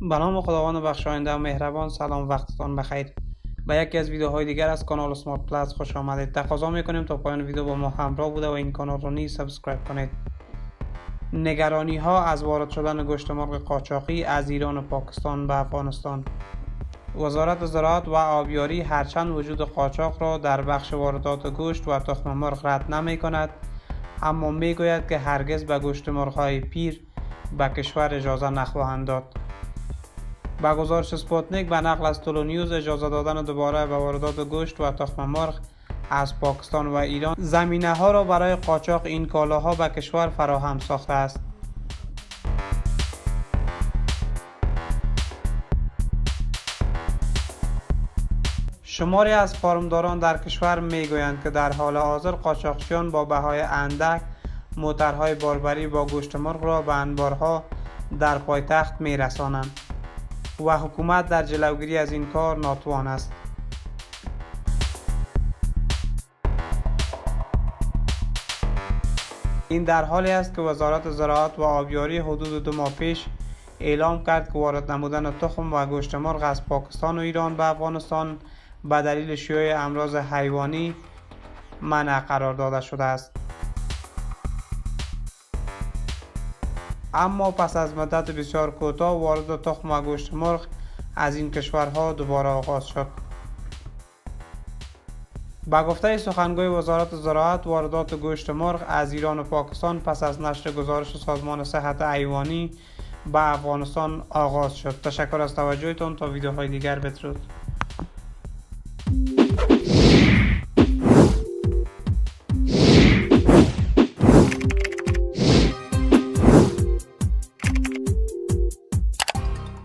به نام خداوند بخشاینده و مهربان. سلام، وقتتان بخیر. به یکی از ویدیوهای دیگر از کانال اسمارت پلاس خوش آمدید. تقاضا میکنیم تا پایان ویدیو با ما همراه بوده و این کانال را نیز سابسکرایب کنید. نگرانی ها از وارد شدن گوشت مرغ قاچاقی از ایران و پاکستان به افغانستان. وزارت زراعت و آبیاری هرچند وجود قاچاق را در بخش واردات گوشت و تخم مرغ رد نمی کند، اما می گوید که هرگز به گوشت مرغ های پیر به کشور اجازه نخواهند داد. با گزارش اسپوتنیک به نقل از طلو نیوز، اجازه دادن دوباره به واردات گوشت و تخم مرغ از پاکستان و ایران زمینه ها را برای قاچاق این کالاها به کشور فراهم ساخته است. شماری از فارمداران در کشور می گویند که در حال حاضر قاچاقچیان با بهای اندک موترهای باربری با گوشت مرغ را به انبارها در پایتخت می رسانند و حکومت در جلوگیری از این کار ناتوان است. این در حالی است که وزارت زراعت و آبیاری حدود 2 ماه پیش اعلام کرد که وارد نمودن تخم و گوشت مرغ از پاکستان و ایران به افغانستان به دلیل شیوع امراض حیوانی منع قرار داده شده است. اما پس از مدت بسیار کوتاه وارد تخم و گوشت مرغ از این کشورها دوباره آغاز شد. با گفته سخنگوی وزارت زراعت، واردات گوشت مرغ از ایران و پاکستان پس از نشر گزارش سازمان صحت حیوانی به افغانستان آغاز شد. تشکر از توجهتان. تا ویدیوهای دیگر بدرود.